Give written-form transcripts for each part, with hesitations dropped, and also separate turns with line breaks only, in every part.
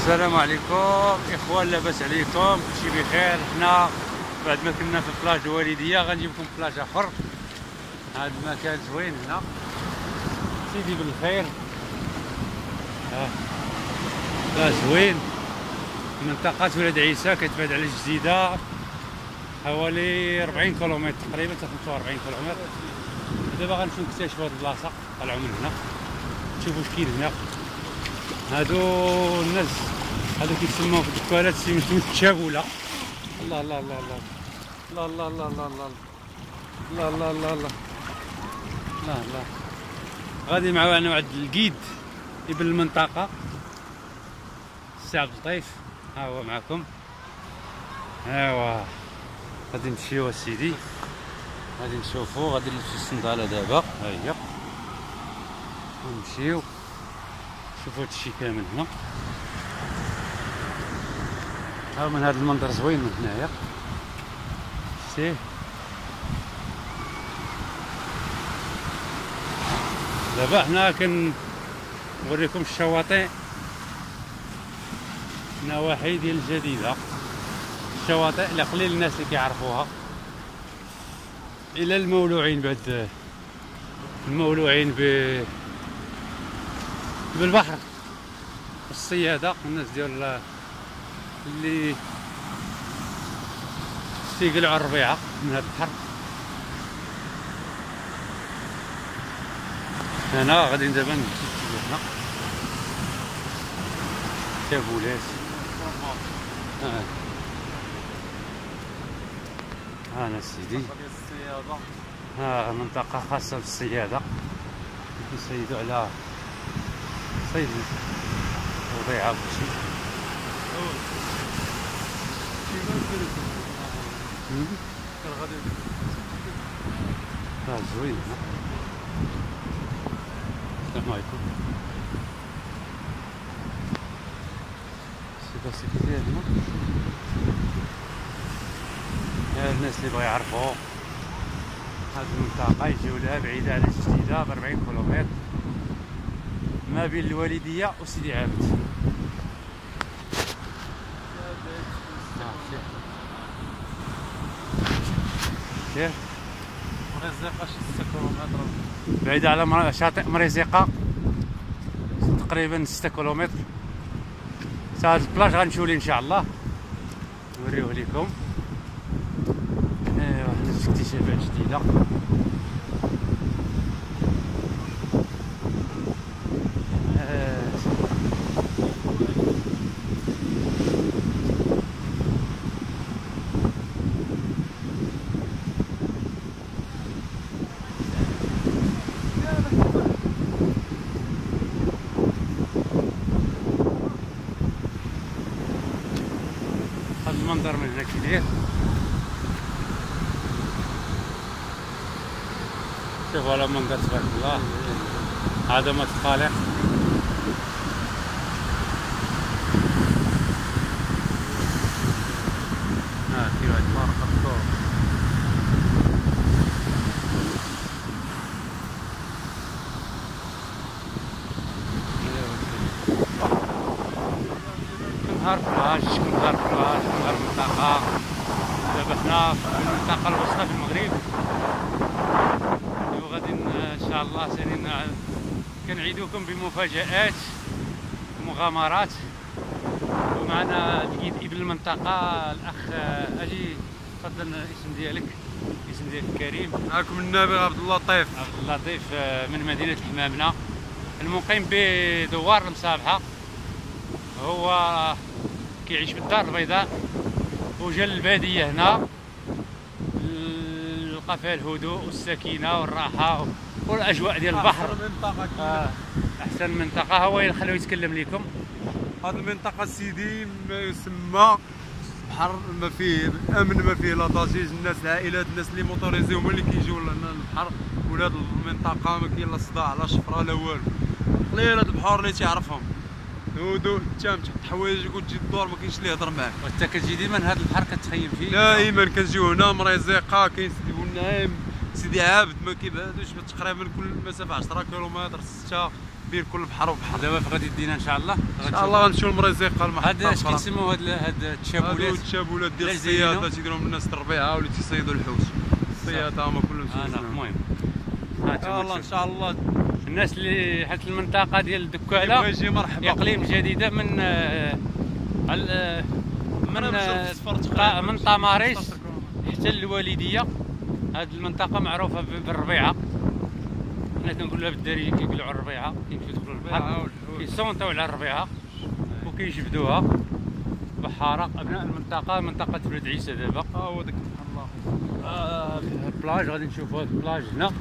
السلام عليكم اخوان، لاباس عليكم؟ كلشي بخير. حنا بعد ما كنا في البلاج الوالديه غنجيب لكم بلاج اخر. هذا المكان زوين هنا، سيدي بالخير. بلاج زوين، منطقه ولاد عيسى كتبعد على الجديده حوالي 40 كيلومتر تقريبا، حتى 45 كيلومتر. دابا غنمشيو نكتشفوا هاد البلاصه، طلعوا من هنا تشوفوا واش كاين هنا. هادو الناس هادو كيتسموا في الدكانات سميتو التشابوله. الله الله الله الله الله الله الله الله الله الله الله الله الله الله الله. غادي معنا واحد القيد ابن المنطقه السي عبد اللطيف، ها هو معكم. ايوا غادي نمشيو اسيدي، غادي نشوفو، غادي نمشيو للصنداله دابا. ها هي نمشيو شوفوا هادشي كامل هنا. ها من هذا المنظر زوين من هنايا، شتيه. دابا حنا كنوريكم الشواطئ، النواحي ديال الجديده. الشواطئ اللي قليل الناس اللي كيعرفوها، الى المولوعين بعد المولوعين بالبحر والصيادة، الناس ديال اللي تيقلعوا الربيعة من هذا البحر. هنا غادي دابا نمشيو هنا تابولات. ها انا سيدي، ها منطقة خاصة بالصيادة، كيصيدوا على صيد وضيعة وكلشي. زوين. السلام عليكم. سيدي ديالنا، الناس اللي بغا يعرفوا هاد المنطقة يجيو لها، بعيدة على الجديدة ب 40 كيلومتر ما بين الوالدية وسيدي عابد. كيف مريزقة شي 6 كيلومتر بعيدة على شاطئ مريزقة، تقريبا 6 كيلومتر. هاد البلاج غنمشيو ليه ان شاء الله، نوريوه لكم. ايوا حنا في اكتشافات جديدة. المنظر من هنا كي داير، شوفوا على المنظر تبارك الله. هذا ما تخالق، كاين واحد المارقة الدور. نهار بلاج، نهار بلاج، نهار منطقة. دابا حنا في المنطقة الوسطى في المغرب، وغادي ان شاء الله ثاني كنعيدوكم بمفاجآت ومغامرات. ومعنا القيد ابن المنطقة الأخ. أجي تفضل، الاسم ديالك؟ الاسم ديالك كريم؟
معكم النبي عبد اللطيف.
عبد اللطيف من مدينة حمامنة، المقيم بدوار المصابحة. هو كيعيش في الدار البيضاء وجا للبادية هنا، لقى فيها الهدوء والسكينة والراحة والأجواء ديال البحر. أحسن منطقة. هو نخليه يتكلم لكم.
هذه المنطقة سيدي ما يسمى بحر، ما فيه أمن، ما فيه لا ضجيج. الناس العائلات، الناس اللي موطوريزي هما اللي كيجيو لهنا للبحر. ولاد المنطقة ما كاين لا صداع لا شفرة لا والو، قليل هاد البحور اللي تيعرفهم. هدوء تام، تحط حوايجك وتجي الدور، ما كاينش اللي يهضر معاك.
وانت كتجي ديما لهذا البحر كتخيم فيه؟
دائما كنجيو هنا. مريزقة كاين سيدي بونعيم، سيدي عابد، ما كيبعدوش تقريبا كل مسافة 10 كيلومتر 6. بين كل بحر وبحر.
دابا فين غادي دينا ان شاء الله؟
ان شاء الله غنمشيو لمريزيقه المحطه
هاد اش كيسموا هاد التشابولات؟
هادو التشابولات ديال الصياده تيديرهم الناس الربيعه واللي تيصيدوا الحوت. الصياده هما كلهم
المهم
يلاه ان شاء الله
الناس اللي حتى المنطقه ديال دكاله
يبغى يجي مرحبا.
اقليم جديده من طماريس حتى الوالديه. هذه المنطقه معروفه بالربيعه، حنا كنقولوها بالدارجه كيقولوا على الربيعه، كيمشيو يدخلوا البحر كيصونطوا على الربيعه وكيجبدوها. بحاره ابناء المنطقه، منطقه ولاد عيسى دابا.
هو داك الله
البلاج غادي نشوفوا هذا البلاج هنا.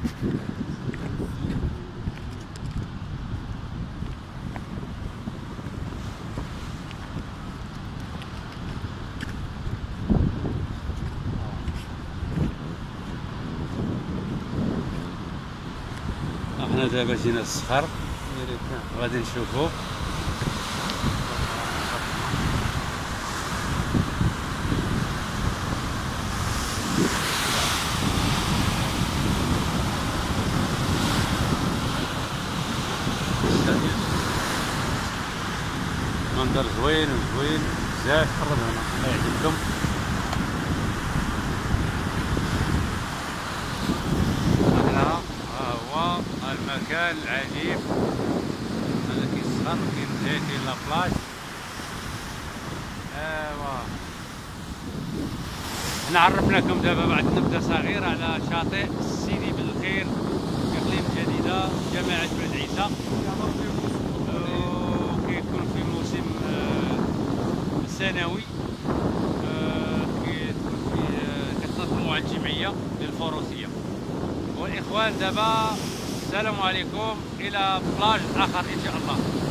احنا دابا جينا للصخر غادي نشوفو. منظر زوين وزوين بزاف. قرب هنا الله يعجبكم. هنا هو المكان العجيب. هذا كيصغر كينتهي لا بلاج. ايوا حنا عرفناكم دابا بعد نبذه صغيره على شاطئ سيدي بالخير، اقليم جديده، جامعه ولاد عيسى. وكيكون في موسم سنوي، كتنظموا على الجمعيه ديال الفروسيه. والاخوان دابا السلام عليكم، الى بلاج اخر ان شاء الله.